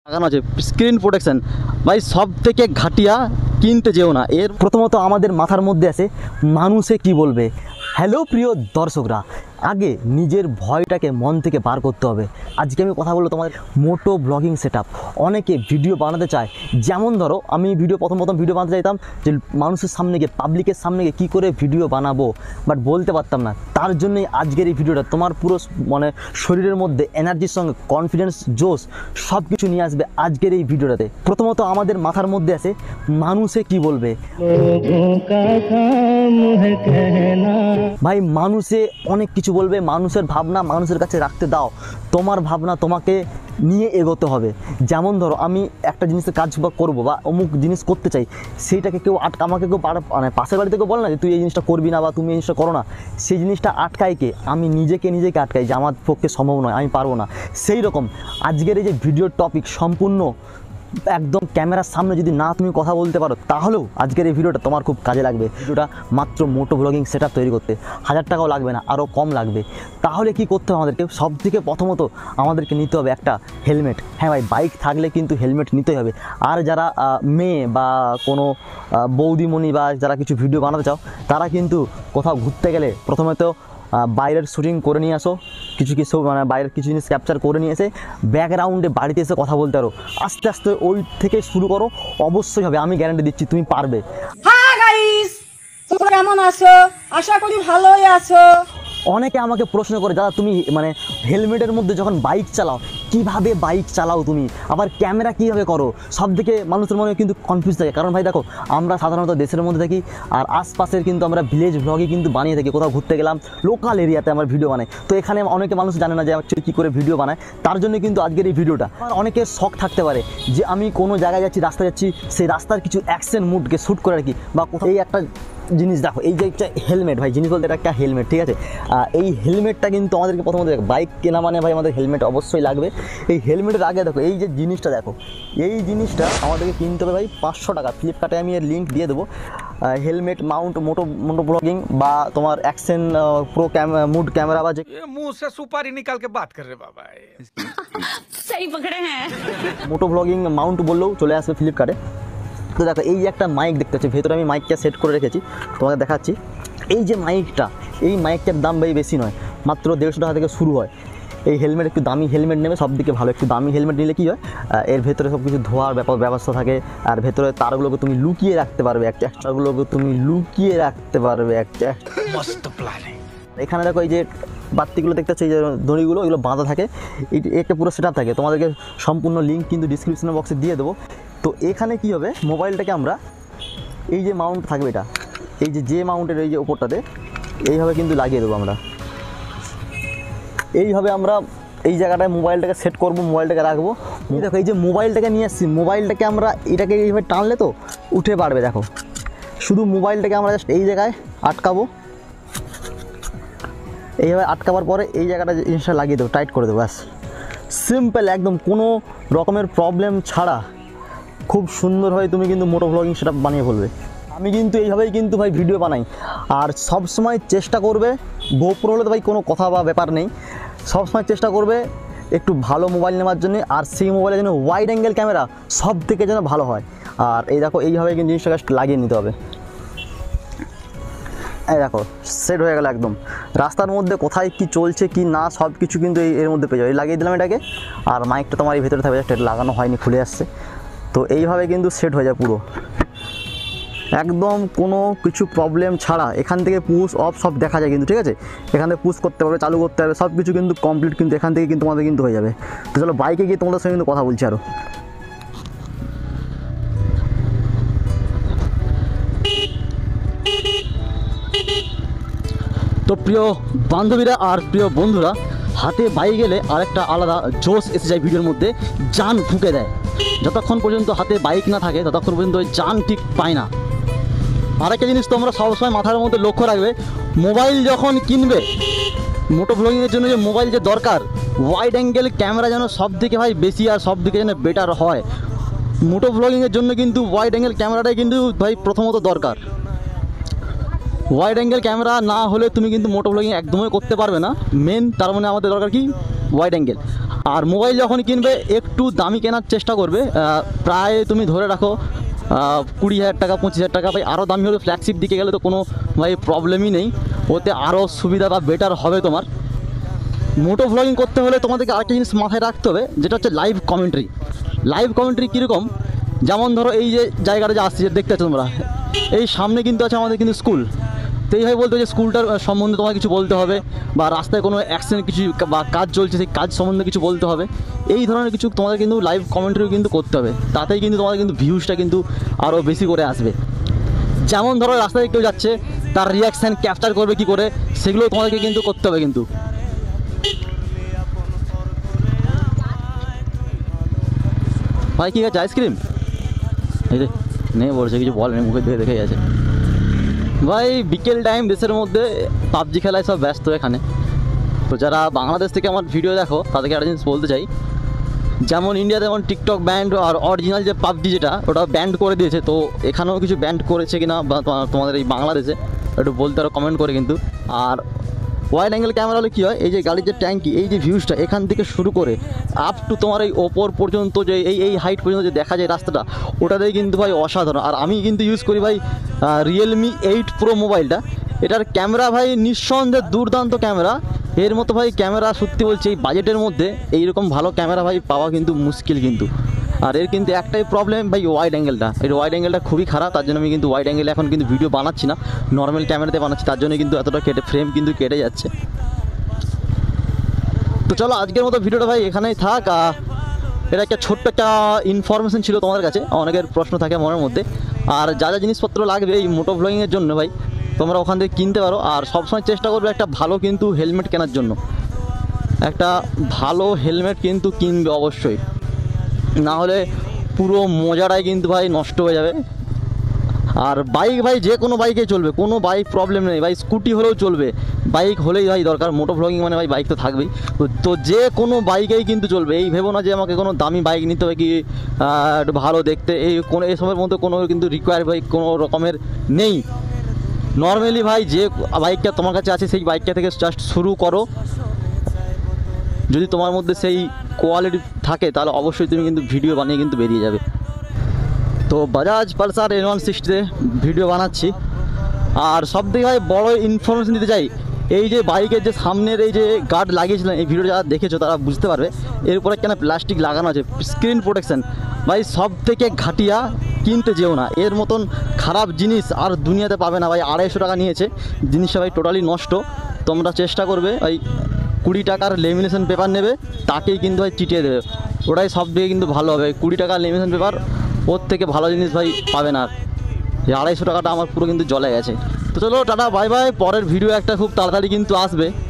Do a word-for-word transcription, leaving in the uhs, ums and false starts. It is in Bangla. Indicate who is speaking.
Speaker 1: লাগানো আছে স্ক্রিন প্রোটেকশন ভাই, সব থেকে ঘাটিয়া কিনতে যেও না। এর প্রথমত আমাদের মাথার মধ্যে আছে মানুষে কি বলবে। হ্যালো প্রিয় দর্শকরা, আগে নিজের ভয়টাকে মন থেকে বার করতে হবে। আজকে আমি কথা বলবো তোমাদের মোটো ব্লগিং সেট আপ। অনেকে ভিডিও বানাতে চায়, যেমন ধরো আমি ভিডিও প্রথম প্রথম ভিডিও বানাতে চাইতাম যে মানুষের সামনে গিয়ে, পাবলিকের সামনে গিয়ে কী করে ভিডিও বানাবো, বাট বলতে পারতাম না। তার জন্যই আজকের এই ভিডিওটা তোমার পুরো মানে শরীরের মধ্যে এনার্জির সঙ্গে কনফিডেন্স, জোশ সব কিছু নিয়ে আসবে আজকের এই ভিডিওটাতে। প্রথমত আমাদের মাথার মধ্যে আছে মানুষে কি বলবে। ভাই মানুষে অনেক কিছু বলবে, মানুষের ভাবনা মানুষের কাছে রাখতে দাও। তোমার ভাবনা তোমাকে নিয়ে এগোতে হবে। যেমন ধরো আমি একটা জিনিসের কাজ করবো বা অমুক জিনিস করতে চাই, সেইটাকে কেউ আটকা, আমাকে কেউ মানে পাশের বাড়ি থেকে বলে না যে তুই এই জিনিসটা করবি না বা তুমি এই জিনিসটা করো না, সেই জিনিসটা আটকায় কে? আমি নিজেকে নিজেকে আটকাই যে আমার পক্ষে সম্ভব নয়, আমি পারবো না। সেই রকম আজকের এই যে ভিডিওর টপিক সম্পূর্ণ একদম ক্যামেরার সামনে যদি না তুমি কথা বলতে পারো, তাহলেও আজকের এই ভিডিওটা তোমার খুব কাজে লাগবে। ভিডিওটা মাত্র মোটো ব্লগিং সেট আপ তৈরি করতে হাজার টাকাও লাগবে না, আরও কম লাগবে। তাহলে কি করতে হবে আমাদেরকে? সব থেকে প্রথমত আমাদেরকে নিতে হবে একটা হেলমেট। হ্যাঁ ভাই, বাইক থাকলে কিন্তু হেলমেট নিতেই হবে। আর যারা মেয়ে বা কোনো বৌদিমণি বা যারা কিছু ভিডিও বানাতে চাও, তারা কিন্তু কোথাও ঘুরতে গেলে প্রথমে তো বাইরের শ্যুটিং করে নিয়ে আসো, কিছু কিছু মানে বাইরের কিছু জিনিস ক্যাপচার করে নিয়ে এসে ব্যাকগ্রাউন্ডে বাড়িতে এসে কথা বলতে পারো। আস্তে আস্তে ওই থেকে শুরু করো, অবশ্যই হবে, আমি গ্যারান্টি দিচ্ছি তুমি পারবে।
Speaker 2: হ্যাঁ গাইস, তোমরা কেমন আছো? আশা করি ভালোই আছো।
Speaker 1: অনেকে আমাকে প্রশ্ন করে, দাদা তুমি মানে হেলমেটের মধ্যে যখন বাইক চালাও কিভাবে বাইক চালাও তুমি, আবার ক্যামেরা কীভাবে করো? সব থেকে মানুষের মনে কিন্তু কনফিউজ থাকে। কারণ ভাই দেখো, আমরা সাধারণত দেশের মধ্যে থাকি, আর আশপাশের কিন্তু আমরা ভিলেজ ব্লগে কিন্তু বানিয়ে থাকি। কোথাও ঘুরতে গেলাম, লোকাল এরিয়াতে আমরা ভিডিও বানাই, তো এখানে অনেকে মানুষ জানে না যে অ্যাকচুয়ালি কী করে ভিডিও বানায়। তার জন্য কিন্তু আজকের এই ভিডিওটা। আর অনেকের শখ থাকতে পারে যে আমি কোনো জায়গায় যাচ্ছি, রাস্তায় যাচ্ছি, সেই রাস্তার কিছু অ্যাকশন মুডকে শ্যুট করে রাখি, বা কোথাও এই একটা জিনিস দেখো, এই যে একটা হেলমেট, ভাই জিনিস বলতে এটা একটা হেলমেট, ঠিক আছে? এই হেলমেটটা কিন্তু আমাদেরকে প্রথমত দেখো, বাইক কেনা মানে ভাই আমাদের হেলমেট অবশ্যই লাগবে। এই হেলমেটের আগে দেখো এই যে জিনিসটা দেখো, এই জিনিসটা আমাদেরকে কিনতে হবে ভাই পাঁচশো টাকা। ফ্লিপকার্টে আমি এর লিঙ্ক দিয়ে দেবো। Helmet mount moto moto blogging বা তোমার অ্যাকশন প্রো মুড ক্যামেরা বা যে
Speaker 3: मुंह से सुपारी निकाल के बात कर रहे बाबा
Speaker 2: সেই পকড়ে হ্যাঁ,
Speaker 1: মোটো ব্লগিং মাউন্ট বললেও চলে আসবে ফ্লিপকার্টে। তো দেখো এই যে একটা মাইক দেখতে পাচ্ছি, ভেতরে আমি মাইকটা সেট করে রেখেছি, তোমাকে দেখাচ্ছি। এই যে মাইকটা, এই মাইকটার দাম ভাই বেশি নয়, মাত্র দেড়শো টাকা থেকে শুরু হয়। এই হেলমেট একটু দামি হেলমেট নেবে, সব দিকে ভালো। একটু দামি হেলমেট নিলে কী হয়, এর ভেতরে সব কিছু ধোয়ার ব্যাপার ব্যবস্থা থাকে, আর ভেতরে তারগুলোকে তুমি লুকিয়ে রাখতে পারবে, একটা এক্সট্রাগুলোকে তুমি লুকিয়ে রাখতে পারবে একটা
Speaker 3: मस्त प्लान है।
Speaker 1: এখানে দেখো এই যে বাতিগুলো দেখতে পাচ্ছি, এই যে দড়িগুলো, এগুলো বাঁধা থাকে, এই একটা পুরো সেট আপ থাকে। তোমাদেরকে সম্পূর্ণ লিঙ্ক কিন্তু ডিসক্রিপশন বক্সে দিয়ে দেবো। তো এখানে কি হবে, মোবাইলটাকে আমরা এই যে মাউন্ট থাকবে, এটা এই যে যে মাউন্টের এই যে ওপরটাতে এইভাবে কিন্তু লাগিয়ে দেবো আমরা। এইভাবে আমরা এই জায়গাটায় মোবাইলটাকে সেট করবো, মোবাইলটাকে রাখবো। দেখো এই যে মোবাইলটাকে নিয়ে আসছি, মোবাইলটাকে আমরা এটাকে এইভাবে টানলে তো উঠে পারবে। দেখো শুধু মোবাইলটাকে আমরা জাস্ট এই জায়গায় আটকাবো, এইভাবে আটকাবার পরে এই জায়গাটা জিনিসটা লাগিয়ে দেবো, টাইট করে দেবো, ব্যাস সিম্পল একদম, কোনো রকমের প্রবলেম ছাড়া খুব সুন্দরভাবে তুমি কিন্তু মোটো ব্লগিং সেটা বানিয়ে ফেলবে। আমি কিন্তু এইভাবেই কিন্তু ভাই ভিডিও বানাই। আর সব সময় চেষ্টা করবে, গোপ্রো হলে তো ভাই কোনো কথা বা ব্যাপার নেই, সবসময় চেষ্টা করবে একটু ভালো মোবাইল নেওয়ার জন্য, আর সেই মোবাইলের জন্য ওয়াইড অ্যাঙ্গেল ক্যামেরা সব থেকে যেন ভালো হয়। আর এই দেখো এইভাবে কিন্তু জিনিসটাকে লাগিয়ে নিতে হবে। এই দেখো সেট হয়ে গেল একদম। রাস্তার মধ্যে কোথায় কি চলছে কি না সব কিছু কিন্তু এই এর মধ্যে পেয়ে যাবে। লাগিয়ে দিলাম এটাকে, আর মাইকটা তোমার এই ভিতরে থাকবে, এটা লাগানো হয়নি, খুলে আসছে। তো এইভাবে কিন্তু সেট হয়ে যায় পুরো একদম, কোনো কিছু প্রবলেম ছাড়া। এখান থেকে পুশ অফ সব দেখা যায় কিন্তু, ঠিক আছে? এখান থেকে পুশ করতে পারবে, চালু করতে হবে, সব কিছু কিন্তু কমপ্লিট কিন্তু এখান থেকে কিন্তু তোমাদের কিন্তু হয়ে যাবে। তো চলো বাইকে গিয়ে তোমাদের সঙ্গে কিন্তু কথা বলছি আরও। তো প্রিয় বান্ধবীরা আর প্রিয় বন্ধুরা, হাতে বাইক গেলে আরেকটা আলাদা জোশ এসে যায় ভিডিওর মধ্যে, জান ফুঁকে দেয়। যতক্ষণ পর্যন্ত হাতে বাইক না থাকে ততক্ষণ পর্যন্ত ওই জান ঠিক পায় না। আরেকটা জিনিস তোমরা সবসময় মাথার মধ্যে লক্ষ্য রাখবে, মোবাইল যখন কিনবে, মোটো ব্লগিংয়ের জন্য যে মোবাইল যে দরকার, ওয়াইড অ্যাঙ্গেল ক্যামেরা যেন সব দিকে ভাই বেশি আর সব দিকে যেন বেটার হয়। মোটো ব্লগিংয়ের জন্য কিন্তু ওয়াইড অ্যাঙ্গেল ক্যামেরাটাই কিন্তু ভাই প্রথমত দরকার। ওয়াইড অ্যাঙ্গেল ক্যামেরা না হলে তুমি কিন্তু মোটো ব্লগিং একদমই করতে পারবে না। মেন তার মানে আমাদের দরকার কি, ওয়াইড অ্যাঙ্গেল। আর মোবাইল যখন কিনবে একটু দামি কেনার চেষ্টা করবে, আহ, প্রায় তুমি ধরে রাখো আহ, কুড়ি হাজার টাকা পঁচিশ হাজার টাকা, ভাই আরও দামি হলে ফ্ল্যাগশিপ দিকে গেলে তো কোনো ভাই প্রবলেমই নেই, ওতে আরও সুবিধা বা বেটার হবে তোমার। মোটো ভ্লগিং করতে হলে তোমাদেরকে আরেকটা জিনিস মাথায় রাখতে হবে, যেটা হচ্ছে লাইভ কমেন্ট্রি। লাইভ কমেন্ট্রি কীরকম, যেমন ধরো এই যে জায়গাটা যে আসছে দেখতে পাচ্ছ তোমরা, এই সামনে কিন্তু আছে আমাদের কিন্তু স্কুল। তো এইভাবে বলতে যে স্কুলটার সম্বন্ধে তোমার কিছু বলতে হবে, বা রাস্তায় কোনো অ্যাক্সিডেন্ট কিছু বা কাজ চলছে সেই কাজ সম্বন্ধে কিছু বলতে হবে, এই ধরনের কিছু তোমাদের কিন্তু লাইভ কমেন্ট্রিও কিন্তু করতে হবে, তাতেই কিন্তু তোমাদের কিন্তু ভিউজটা কিন্তু আরও বেশি করে আসবে। যেমন ধরো রাস্তায় কেউ যাচ্ছে তার রিয়াকশান ক্যাপচার করবে কী করে, সেগুলো তোমাদেরকে কিন্তু করতে হবে কিন্তু। ভাই কী আছে আইসক্রিম? এই রে নেই বলছে, কিছু বলেনি, মুখের দিকে দেখে গেছে। ভাই বিকেল টাইম দেশের মধ্যে পাবজি খেলায় সব ব্যস্ত এখানে। তো যারা বাংলাদেশ থেকে আমার ভিডিও দেখো তাদেরকে একটা জিনিস বলতে চাই, যেমন ইন্ডিয়াতে যেমন টিকটক ব্যান্ড আর অরিজিনাল যে পাবজি যেটা ওটা ব্যান্ড করে দিয়েছে, তো এখানেও কিছু ব্যান্ড করেছে কিনা বা তোমাদের এই বাংলাদেশে একটু বলতে আরও কমেন্ট করে কিন্তু। আর ওয়াইড অ্যাঙ্গেল ক্যামেরা হলে কী হয়, এই যে গাড়ির যে ট্যাঙ্কি, এই যে ভিউজটা এখান থেকে শুরু করে আপ টু তোমার এই ওপর পর্যন্ত যে এই এই হাইট পর্যন্ত যে দেখা যায় রাস্তাটা, ওটাতেই কিন্তু ভাই অসাধারণ। আর আমি কিন্তু ইউজ করি ভাই রিয়েলমি এইট প্রো মোবাইলটা, এটার ক্যামেরা ভাই নিঃসন্দেহে দুর্দান্ত ক্যামেরা। এর মতো ভাই ক্যামেরা সত্যি বলছি এই বাজেটের মধ্যে এইরকম ভালো ক্যামেরা ভাই পাওয়া কিন্তু মুশকিল কিন্তু। আর এর কিন্তু একটাই প্রবলেম ভাই, ওয়াইড অ্যাঙ্গেলটা, এই ওয়াইড অ্যাঙ্গেলটা খুবই খারাপ, তার জন্য আমি কিন্তু ওয়াইড অ্যাঙ্গেলে এখন কিন্তু ভিডিও বানাচ্ছি না, নর্মাল ক্যামেরাতে বানাচ্ছি, তার জন্য কিন্তু এতটা কেটে ফ্রেম কিন্তু কেটে যাচ্ছে। তো চলো আজকের মতো ভিডিওটা ভাই এখানেই থাক। এটা একটা ছোট্ট একটা ইনফরমেশন ছিল তোমাদের কাছে, অনেকের প্রশ্ন থাকে মনের মধ্যে। আর যা যা জিনিসপত্র লাগবে এই মোটো ব্লগিংয়ের জন্য ভাই তোমরা ওখান থেকে কিনতে পারো। আর সবসময় চেষ্টা করবে একটা ভালো কিন্তু হেলমেট কেনার জন্য, একটা ভালো হেলমেট কিন্তু কিনবে অবশ্যই, না হলে পুরো মজাটাই কিন্তু ভাই নষ্ট হয়ে যাবে। আর বাইক ভাই যে কোনো বাইকে চলবে, কোনো বাইক প্রবলেম নেই ভাই, স্কুটি হলেও চলবে, বাইক হলেই ভাই দরকার। মোটো ব্লগিং মানে ভাই বাইক তো থাকবেই, তো যে কোনো বাইকেই কিন্তু চলবে। এই ভেবো না যে আমাকে কোনো দামি বাইক নিতে হবে কি একটু ভালো দেখতে, এই কোনো এসবের মধ্যে কোনো কিন্তু রিকোয়ার বাইক কোনো রকমের নেই। নর্মালি ভাই যে বাইকটা তোমার কাছে আছে সেই বাইকটা থেকে জাস্ট শুরু করো, যদি তোমার মধ্যে সেই কোয়ালিটি থাকে তাহলে অবশ্যই তুমি কিন্তু ভিডিও বানিয়ে কিন্তু বেরিয়ে যাবে। তো বাজাজ পালসার এন ওয়ান সিক্সটিতে ভিডিও বানাচ্ছি। আর সব থেকে ভাই বড়ো ইনফরমেশন দিতে চাই, এই যে বাইকের যে সামনের এই যে গার্ড লাগিয়েছিলেন, এই ভিডিও যারা দেখেছো তারা বুঝতে পারবে এর উপরে কেন প্লাস্টিক লাগানো আছে, স্ক্রিন প্রোটেকশন। ভাই সব থেকে ঘাটিয়া, কিনতে যেও না, এর মতন খারাপ জিনিস আর দুনিয়াতে পাবে না ভাই। আড়াইশো টাকা নিয়েছে জিনিসটা ভাই, টোটালি নষ্ট। তোমরা চেষ্টা করবে ওই কুড়ি টাকার লেমিনেশন পেপার নেবে, তাকেই কিন্তু ভাই চিটিয়ে দেবে, ওটাই সব থেকে কিন্তু ভালো হবে। কুড়ি টাকার লেমিনেশন পেপার, ওর থেকে ভালো জিনিস ভাই পাবে না। আর এই আড়াইশো টাকাটা আমার পুরো কিন্তু জলে গেছে। তো চলো টাটা বাই বাই, পরের ভিডিও একটা খুব তাড়াতাড়ি কিন্তু আসবে।